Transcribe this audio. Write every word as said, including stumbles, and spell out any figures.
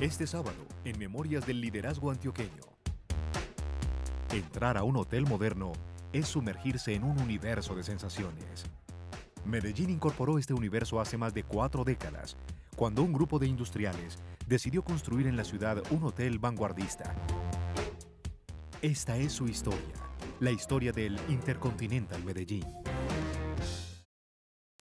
Este sábado, en Memorias del Liderazgo Antioqueño. Entrar a un hotel moderno es sumergirse en un universo de sensaciones. Medellín incorporó este universo hace más de cuatro décadas, cuando un grupo de industriales decidió construir en la ciudad un hotel vanguardista. Esta es su historia, la historia del Intercontinental Medellín.